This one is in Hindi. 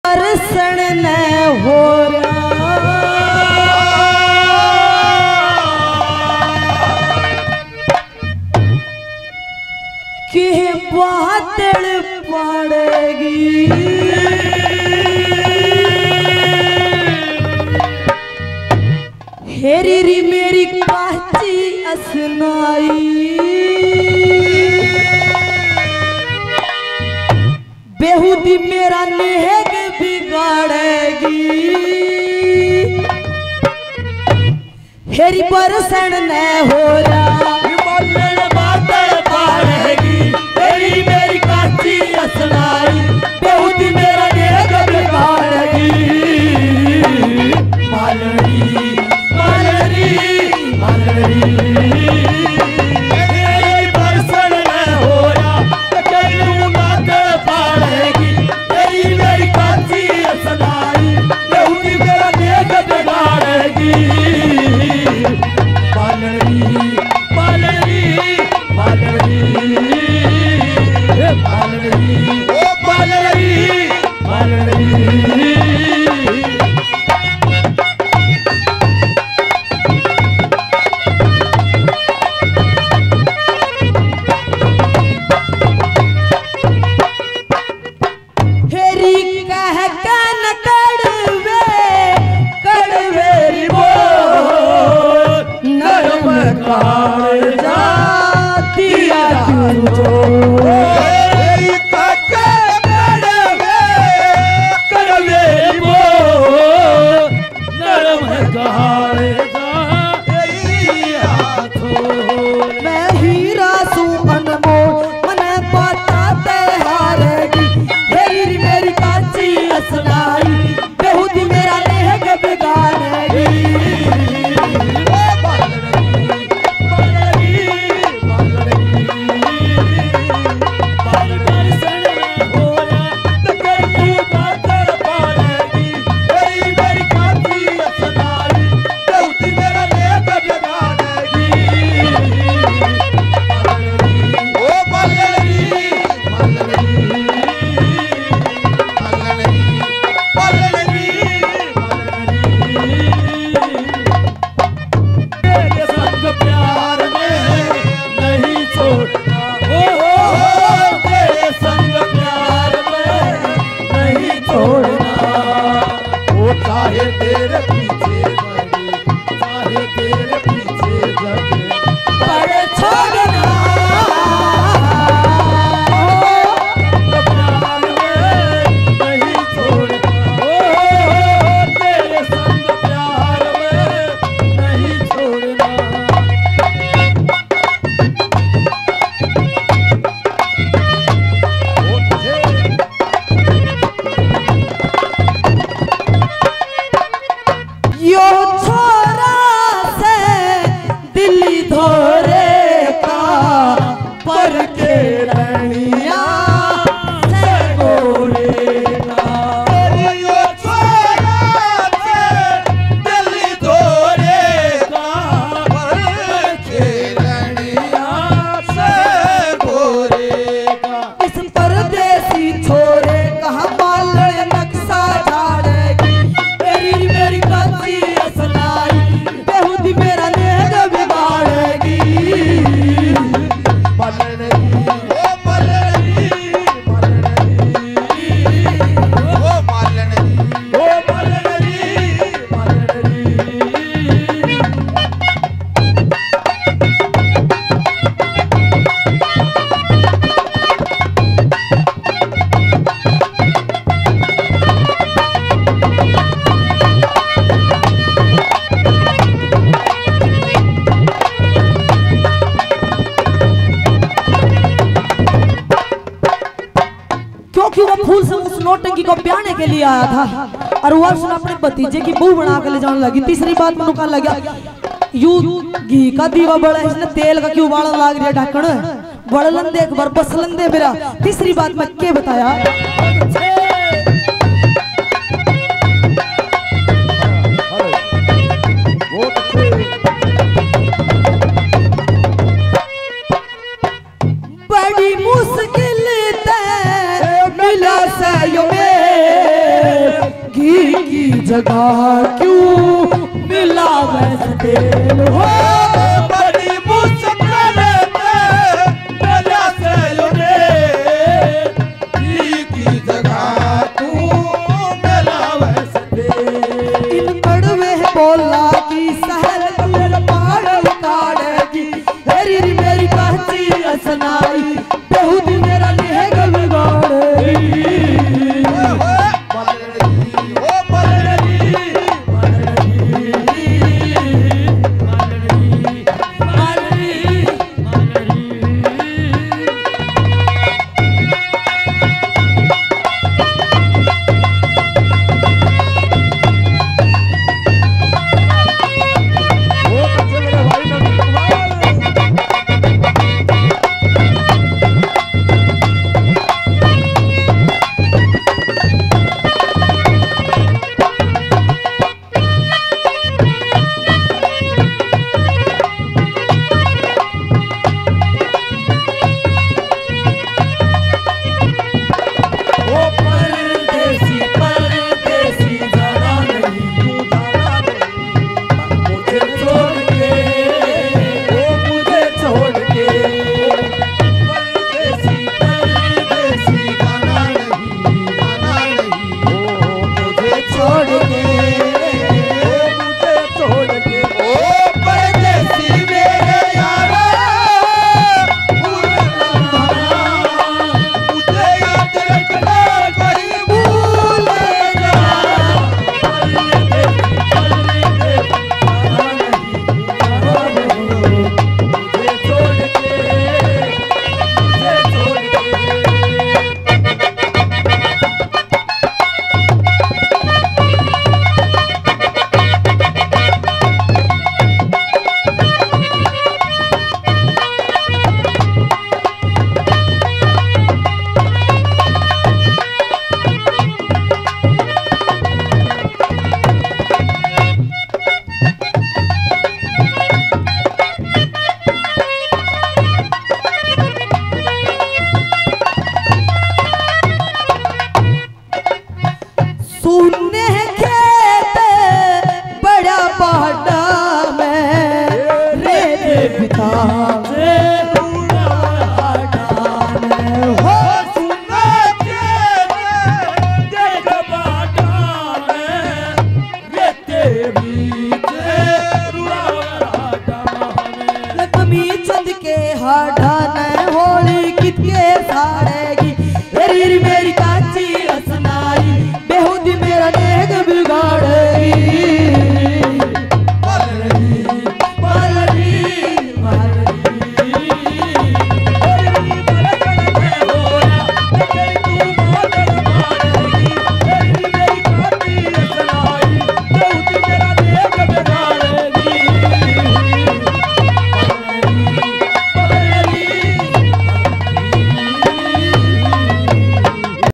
बरसण न हो कि बादल पड़ेगी हेरी री मेरी काची असनाई बेहूदी मेरा नेहग बिगाड़ेगी हेरी बरसण न हो रहा बादल पड़ेगी हेरी मेरी काची असनाई बेहूदी मेरा नेहग बिगाड़ेगी मालड़ी मालड़ी मालड़ी बरसण न हो रहा बादल पड़ेगी हेरी मेरी काची असनाई बेहूदी मेरा नेहग बिगाड़ेगी मालड़ी मालड़ी मालड़ी मालड़ी मालड़ी नौटंकी को ब्याने के लिए आया था और वह सुन अपने भतीजे की बहू बना के ले जाने लगी। तीसरी बात मनु का लगा यू घी का दीवा बड़ा इसने तेल का क्यों बाड़ा लाग रहा ढक्कन बड़लन देख बर बसलन दे मेरा। तीसरी बात मैं क्या बताया बड़ी मुश्किल मिला से यो जगह क्यों मिला वैसे तेल हो। बड़ी मुश्किल में बोला से घी की जगह तू मिला वैसे दे। इन कड़वे बोला कि सहल तेरे पाड़ काटेगी तेरी मेरी कहती असनाई बेहूदी मेरा लेगा बिगाड़ेगी। सुनने